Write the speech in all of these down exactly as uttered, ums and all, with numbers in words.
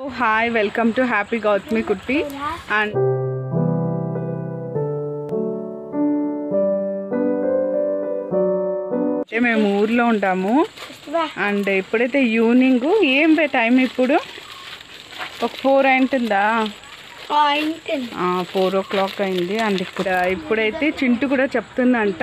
Hi welcome to happy Gautami Kutti and మేము ఊర్లో ఉంటాము అండ్ ఎప్పుడైతే ఈవినింగ్ ఏం బే టైం ఇప్పుడు ఒక ఫోర్ అయింటుందా ఫోర్ ఓ క్లాక్ అయింది అండ్ ఇప్పుడు ఇప్పుడైతే చింటూ కూడా చెప్తుందంట.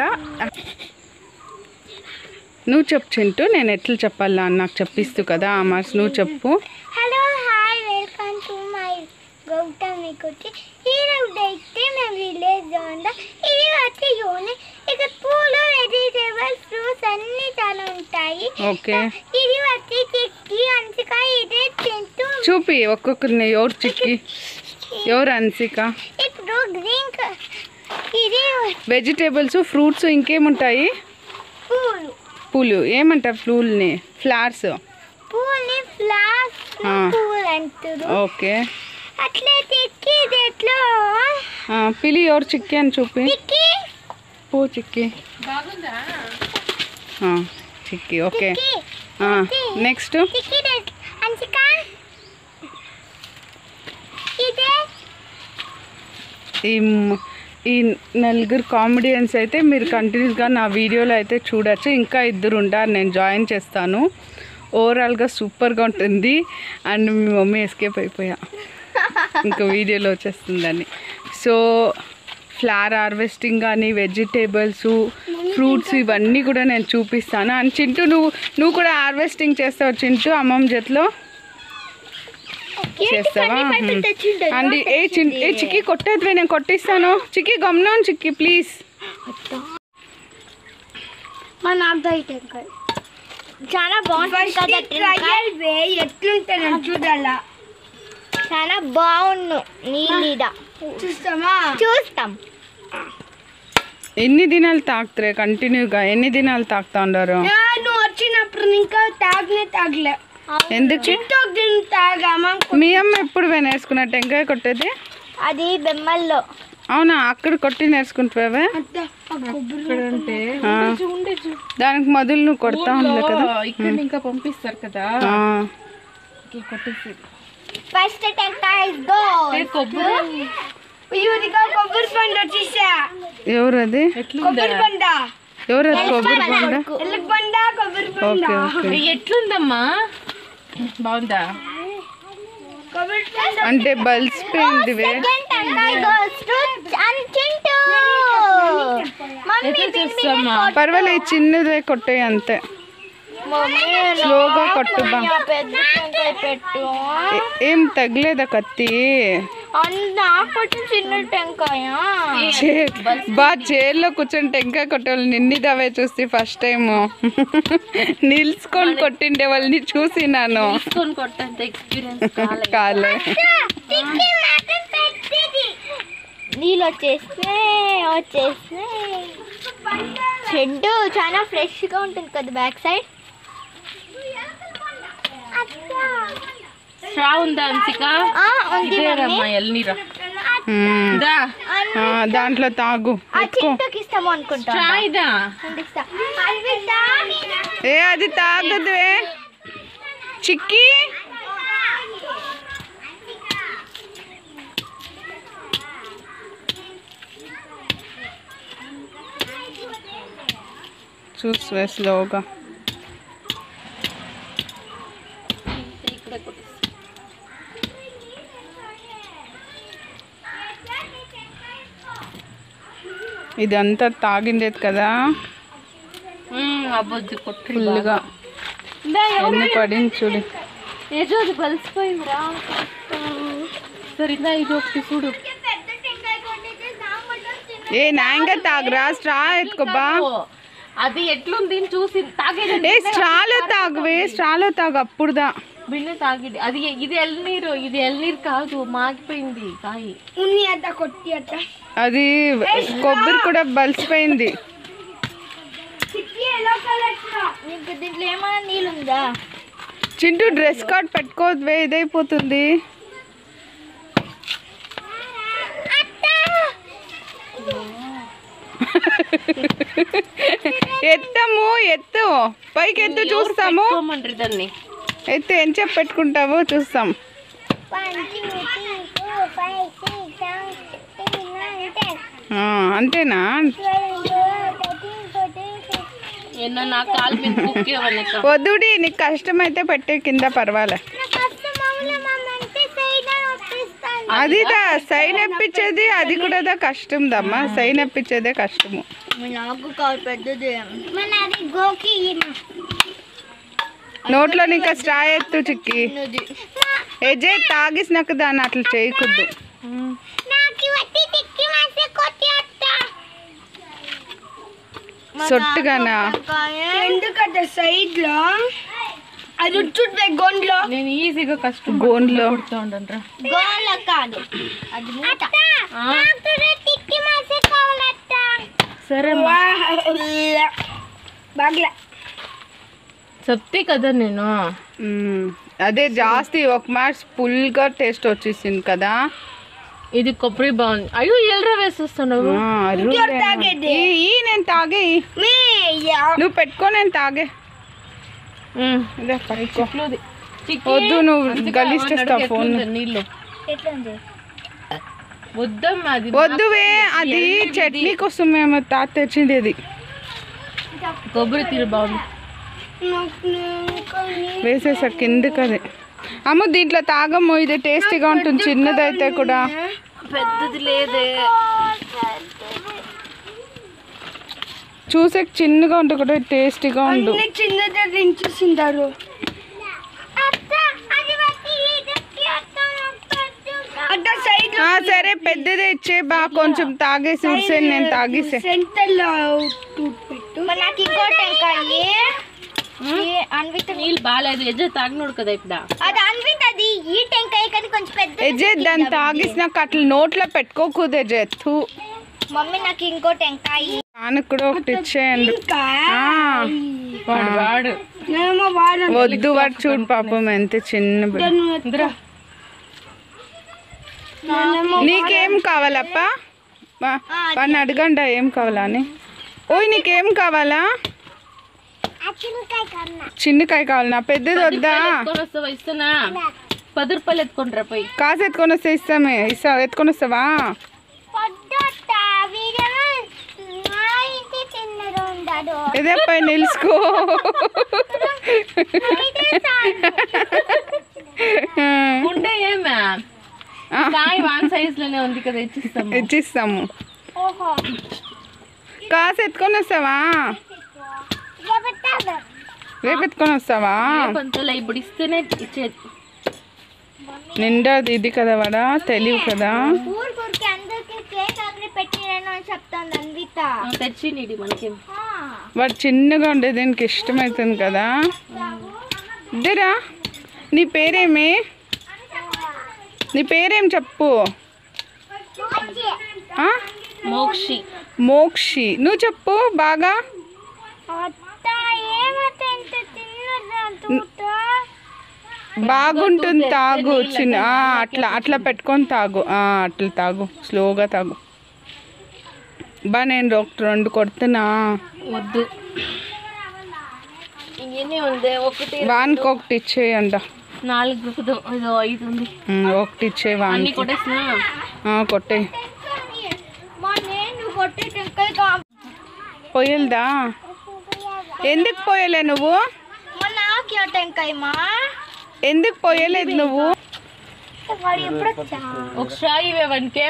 నువ్వు చెప్పు చింటూ, నేను ఎట్లా చెప్పాలా అని నాకు చెప్పిస్తూ కదా అమర్స్, నువ్వు చెప్పు. Hello hi welcome to my Gautami Kutti. ఈరోజు అయితే మేము విలేజ్ ఉందా, ఇది వచ్చి యూని ఇక పూలు వెజిటేబుల్స్ ఫ్రూట్స్ అన్ని చాలా ఉంటాయి. ఓకే, ఇది వచ్చి చిక్కి అంచిక, ఇది చింటూ. చూపి ఒక్కొక్కరిని, ఎవరు చిక్కి ఎవరు అన్సిక. ఇప్పుడు గ్రీన్ ఇది వెజిటేబుల్స్ ఫ్రూట్స్ ఇంకేముంటాయి? పూలు. పూలు ఏమంటారు? పూల్ని ఫ్లవర్స్. పూల్ని ఫ్లవర్స్ పూలు అంటారు. ఓకే, అట్లే చిక్కి ఇది ఎట్లా పిలి ఎవరు చిక్కి అని చూపి. చిక్కి పూ చిక్కి చిక్కి. ఓకే, నెక్స్ట్ చిక్కి అంచిక ఇదే. ఈ ఈ నలుగురు కామెడియన్స్ అయితే మీరు కంటిన్యూస్గా నా వీడియోలో అయితే చూడొచ్చు. ఇంకా ఇద్దరు ఉంటారు, నేను జాయిన్ చేస్తాను. ఓవరాల్గా సూపర్గా ఉంటుంది. అండ్ మీ మమ్మీ ఎస్కేప్ అయిపోయా, ఇంకా వీడియోలో వచ్చేస్తుందని. సో ఫ్లవర్ హార్వెస్టింగ్ కానీ వెజిటేబుల్స్ ఫ్రూట్స్ ఇవన్నీ కూడా నేను చూపిస్తాను. అండ్ చింటూ నువ్వు నువ్వు కూడా హార్వెస్టింగ్ చేస్తావు చింటూ, అమ్మమ్మ జట్లో చేస్తావా? అండ్ ఏ చిన్ ఏ చిక్కి కొట్టేది, నేను కొట్టిస్తాను. చిక్కి గమ్నం చిక్కి ప్లీజ్. చాలా బాగుంటుంది కదా, ఎట్లుంటుంది చూడాలా. చాలా బాగుండు నీళ్ళ చూస్తామా? చూస్తాం. ఎన్ని దినాలు తాగుతారే కంటిన్యూగా? ఎన్ని దినాలు తాగుతా ఉన్నారు? నువ్వు వచ్చినప్పుడు ఇంకా తాగలే తాగలే ఎందుకు? మీ అమ్మ ఎప్పుడు నేర్చుకున్న టెంకాయ కొట్టేది? అది బెమ్మల్లో. అవునా, అక్కడ కొట్టి నేర్చుకుంటావే? దానికి మొదలు నువ్వు కొడతా ఉండలే కదా, ఇక్కడ ఇంకా పంపిస్తారు కదా. ఫస్ట్ టెంకాయ కొబ్బరి పండు వచ్చేసా. ఎవరు అది? కొబ్బరి పండ. ఎవరు అది? కొబ్బరి పండు. Okay okay. ఎట్లుందమ్మా, బాగుందా? అంటే బల్స్ పోయింది. పర్వాలేదు, చిన్నదే కొట్టే అంతే, స్లోగా కొట్టు. బా ఏం తగలేదా కత్తి? చిన్న టెంకాయ బా చైర్లో కూర్చొని టెంకాయ కొట్టేవాళ్ళు నిన్ని దవే చూసి ఫస్ట్ టైం నిల్చుకొని కొట్టిండే వాళ్ళని చూసి నాను కాలే. నీళ్ళు వచ్చేస్తే వచ్చేస్తే చెడ్డు చాలా ఫ్రెష్గా ఉంటుంది కదా బ్యాక్ సైడ్. స్ట్రా ఉందా అంసిక? ఎల్నీరా దాంట్లో తాగు. ఇస్తాము అనుకుంటా. ఏ అది తాగదువే చిక్కి. చూసి స్లోగా. ఇదంతా తాగిందేది కదా ఫుల్గా, ఎన్ని పడింది చూడు. కలిసిపోయిందిరా. సరిగ్గా ఇది ఒకటి చూడు. ఏ నాయంగా తాగురా, స్ట్రా ఎత్తుకోబా. అది ఎట్లుంది చూసి తాగేది. ఏ స్ట్రాలో తాగువే, స్ట్రాలో తాగు అప్పుడుదా. బిన్న తాగిడి అది. ఇది ఎల్నీరు, ఇది ఎల్నీరు కాదు, మాగిపోయింది కాయి. అది కొబ్బరి కూడా బలిసిపోయింది. దీంట్లో ఏమైనా నీళ్ళుందా? చింటూ డ్రెస్ కోడ్ పెట్టుకోవద్వే, ఇదైపోతుంది. ఎత్తము ఎత్తు, పైకి ఎత్తు చూస్తాము. దాన్ని అయితే ఏం చెప్పి పెట్టుకుంటావో చూస్తాం. One two three four five six seven eight nine ten ఆ, అంతేనా? ఎన్నో నా కాలు మీద కుక్కేవన్నక వద్దుడి, నీకు కష్టమైతే పెట్టే కింద పర్వాలే. అది సై నప్పించేది అది కూడా కష్టం దమ్మా. సై నప్పించేదే కష్టము. నాకు కాదు పెద్దది. అది గోకి నోట్లో ఇంకా స్ట్రా ఎత్తు చిక్కి. ఏజే తాగిసినాక దాన్ని అట్లా చేయకూడదు. సొట్టుగానా ఎందుకంటే సైడ్ లో అది చుట్టూ గోండ్లో నేను ఈజీగా కష్టం గోండ్లో ఉండరా గోండ్లో కాదు అది మూట. సరే బాగ్లా చెప్తే కదా నేను. మ్మ్. అదే జాస్తి ఒక మ్యాచ్ ఫుల్గా టేస్ట్ వచ్చేసింది కదా. ఇది కొబ్బరి బాగుంది. అయ్యో ఎల్రా వేసేస్తున్నావు. ఆ, అరులే. ఈ ఈ నేను తాగే ఈ. నువ్వు పెట్టుకో, నేను తాగే. ఇదే పట్టుకో. చిక్లోది. చిక్కి. వద్దు, నువ్వు అందుకే గలీజ్ చేస్తావు వాడికి ఫోన్. ఎట్లుంది నీళ్ళు వద్దమ్మా అది వద్దువే, అది చట్నీ కోసం మేము తాత తెచ్చింది. అది కొబ్బరి తీరు బాగుంది. వేసేసా కిందకి. అది అమ్మ దీంట్లో తాగమ్ము, ఇది టేస్టీగా ఉంటుంది. చిన్నదైతే కూడా. పెద్దది లేదే. చూసే చిన్నగా ఉంటుంది కూడా టేస్టీగా ఉండు. చిన్నదే దించేసిందారు. ఆ, సరే పెద్దదే ఇచ్చే బా. కొంచెం తాగేసి ఉడిసేను, నేను తాగేసే. నీళ్ళు బాగాలేదు. ఎజ్జ తాగినోడు కదా ఇప్పుడు. అది అన్వితది ఈ టెంకాయ కానీ కొంచెం పెద్ద. ఎజే దాన్ని తాగేసినాక అట్లా నోట్లో పెట్టుకోకూడదు. ఎజే తూ. మమ్మీ నాకు ఇంకో టెంకాయ నాన్నకు కూడా ఒకటి ఇచ్చేయండి. ఆ, వాడు వాడు వద్దు, వాడు చూడు పాపం ఎంత చిన్న బిడ్డ. నీకేం కావాలప్ప? వా- వాడిని అడగండి ఏం కావాలా అని. ఓయ్ నీకేం కావాలా? చిన్నకాయ కావాలనా? పెద్దది వద్దా? ఎత్తుకొని వస్తావా? ఇస్తున్నా. పది రూపాయలు ఎత్తుకుంటారా పోయి. కాసు ఎత్తుకొని వస్తే ఇస్తామే. ఇస్తా ఎత్తుకొని వస్తావా? ఇదే పై నిలుచుకో. ఉంటే ఏమే కాయ వన్ సైజ్ లోనే ఉంది కదా, ఇచ్చిస్తాము. ఇచ్చిస్తాము. కాసు ఎత్తుకొని వస్తావా? రేపు ఎత్తుకొని వస్తావా? పంతలో ఇప్పుడు ఇస్తేనే ఇచ్చేది. నిండా ఇది కదా వాడా, తెలియదు కదా. ఊరికి అందరికి కేక్ ఆర్డర్ పెట్టినాను అని చెప్తాను అన్విత. తెచ్చి నీడి మనకి. వాడు చిన్నగా ఉండే దీనికి ఇష్టమవుతుంది కదా. ఇద్దరా. నీ పేరేమి? నీ పేరేం చెప్పు. ఆ? మోక్షి. మోక్షి. నువ్వు చెప్పు బాగా. బాగుంటుంది తాగు. చిన్న ఆ, అట్లా అట్లా పెట్టుకొని తాగు. ఆ, అట్లా తాగు, స్లోగా తాగు. బా నేను డాక్టర్ రెండు కొడుతున్నా. వద్దు ఇంకేనే ఉంది. ఒకటి వానికి ఒకటి ఇచ్చేయండి. నాలుగు ఇదో ఐదు ఉంది. ఉమ్, ఒకటి ఇచ్చే అన్ని వానికి. కొట్టేసినా. కొట్టే పోయల్దా? ఎందుకు పోయలే నువ్వు? టెంకాయ మా ఎందుకు పోయలేదు నువ్వు? ఒక షాయి ఇవ్వండికే.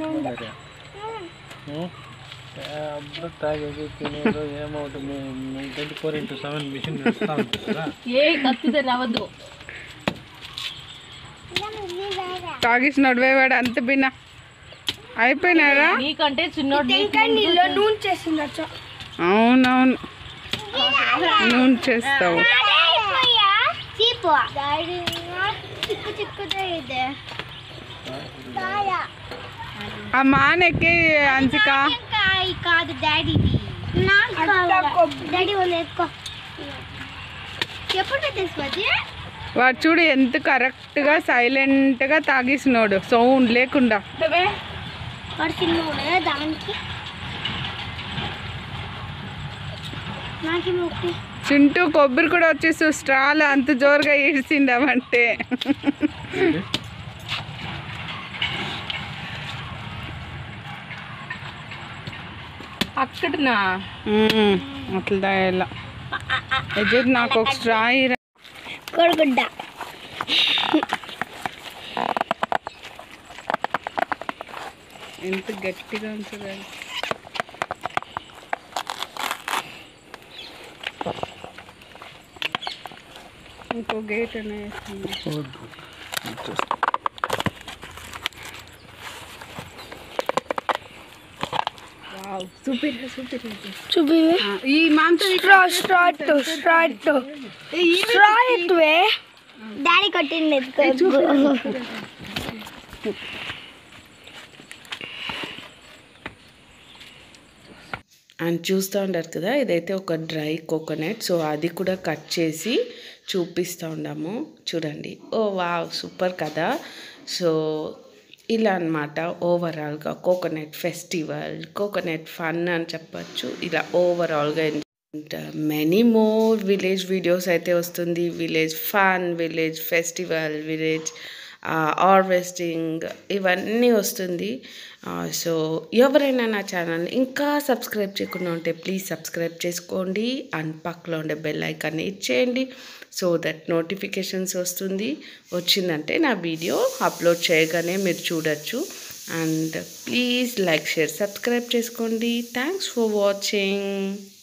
ఏ కత్తిదే రావద్దు. తాగేసి నడివేవాడు అంత బిన్నా అయిపోయినారా? నీకంటే చిన్నోడు. నూనె చేసిందచ్చా. అవునవును, నూనె చేస్తావు. చిక్కు చిక్కుదే ಇದೆ. ఆ మానెక్కి అంచిక టెంకాయ కాదు డాడీది. డాడీ వాళ్ళు ఎక్కువ ఎప్పుడు పెట్టేసుకోవచ్చు. వాడు చూడు ఎంత కరెక్ట్గా సైలెంట్గా తాగేసినాడు, సౌండ్ లేకుండా. పడుతుంది దానికి నాకేమో ఒకటి. చింటూ కొబ్బరి కూడా వచ్చేసి స్ట్రాలు అంత జోరుగా ఏడ్చిండవంటే. అక్కడనా అట్లా తాగేలా ఎజెట్ నాకు ఒక స్ట్రా ఇరా కోడిగుడ్డ ఎంత గట్టిగా ఉంటుంది ఇంకో గేట్ అనేది సూపర్ సూపర్ చూపి ఈ మాంసం స్ట్రా స్ట్రా ఇట్టు స్ట్రా ఇట్టు స్ట్రా ఇట్టువే డాడీ కొట్టింది అండ్ చూస్తూ ఉంటారు కదా ఇదైతే ఒక డ్రై కోకోనట్ సో అది కూడా కట్ చేసి చూపిస్తూ ఉన్నాము చూడండి ఓ వావ్ సూపర్ కదా సో ఇలా అన్నమాట ఓవరాల్గా కోకోనట్ ఫెస్టివల్ కోకోనట్ ఫన్ అని చెప్పచ్చు ఇలా ఓవరాల్గా మెనీ మోర్ విలేజ్ వీడియోస్ అయితే వస్తుంది village fun village festival village harvesting ఇవన్నీ వస్తుంది సో ఎవరైనా నా ఛానల్ని ఇంకా సబ్స్క్రైబ్ చేయకుండా ఉంటే ప్లీజ్ సబ్స్క్రైబ్ చేసుకోండి అండ్ పక్కలో ఉండే బెల్ ఐకాన్ని ఇచ్చేయండి సో దట్ నోటిఫికేషన్స్ వస్తుంది వచ్చిందంటే నా వీడియో అప్లోడ్ చేయగానే మీరు చూడొచ్చు and please like share subscribe చేసుకోండి థ్యాంక్స్ ఫర్ వాచింగ్